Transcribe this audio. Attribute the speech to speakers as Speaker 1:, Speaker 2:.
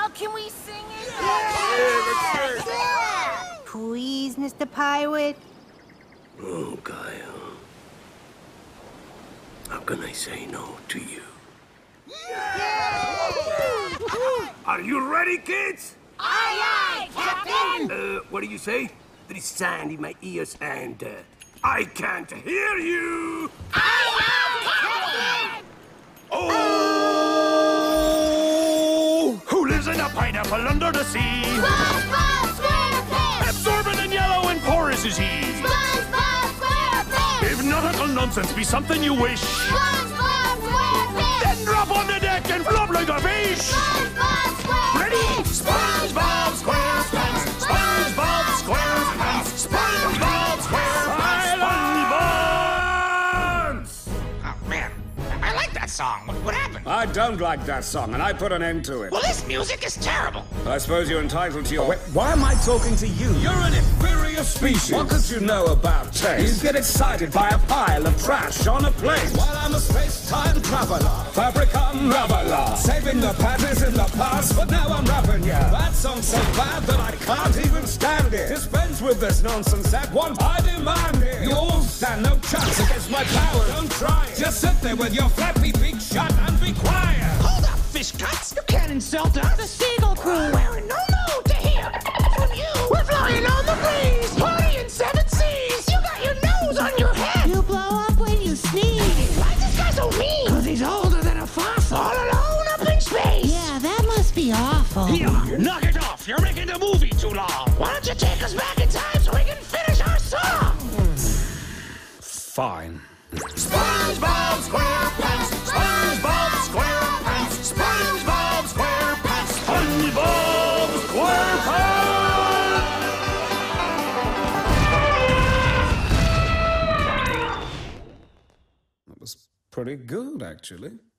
Speaker 1: can we sing it?
Speaker 2: Yeah.
Speaker 3: Please, Mr. Pirate.
Speaker 4: Oh, Kyle. How can I say no to you? Are you ready, kids?
Speaker 1: Aye, Captain!
Speaker 4: What do you say? There is sand in my ears and, I can't hear you!
Speaker 1: Aye, Captain!
Speaker 4: Oh! Who lives in a pineapple under the sea?
Speaker 1: SpongeBob SquarePants!
Speaker 4: Absorbent and yellow and porous is he.
Speaker 1: SpongeBob SquarePants!
Speaker 4: If nautical nonsense be something you wish,
Speaker 1: SpongeBob SquarePants!
Speaker 4: then drop on the deck and flop like a fish!
Speaker 1: SpongeBob SquarePants!
Speaker 4: Ready? SpongeBob SquarePants! SpongeBob SquarePants! SpongeBob SquarePants!
Speaker 5: Oh, man. I like that song. What happened?
Speaker 6: I don't like that song, and I put an end to it.
Speaker 5: Well, this music is terrible.
Speaker 6: I suppose you're entitled to your...
Speaker 7: Wait, why am I talking to you?
Speaker 6: You're an inferior species. What could you know about taste?
Speaker 7: You get excited by a pile of trash on a plate.
Speaker 6: Well, I'm a space-time traveler, fabric unraveler, saving the patties in the past, but now I'm rapping ya. That song's so bad that I can't even stand it. Dispense with this nonsense at once, I demand it. You all stand no chance against my power, don't try it. Just sit there with your flappy beak shut and be quiet.
Speaker 5: Hold up, fish cuts. You can't insult us.
Speaker 3: The Seagull Crew.
Speaker 5: We're in no mood to hear from you. We're flying on the breeze, partying 7 seas. You got your nose on your head.
Speaker 3: You blow up when you sneeze.
Speaker 5: Why is this guy so mean? 'Cause he's older than a fossil. All alone up in space.
Speaker 3: Yeah, that must be awful.
Speaker 5: Here, knock it off. You're making the movie too long. Why don't you take us back in time so we can finish our song?
Speaker 6: Fine.
Speaker 4: SpongeBob SquarePants! SpongeBob SquarePants! SpongeBob SquarePants! SpongeBob SquarePants!
Speaker 6: That was pretty good, actually.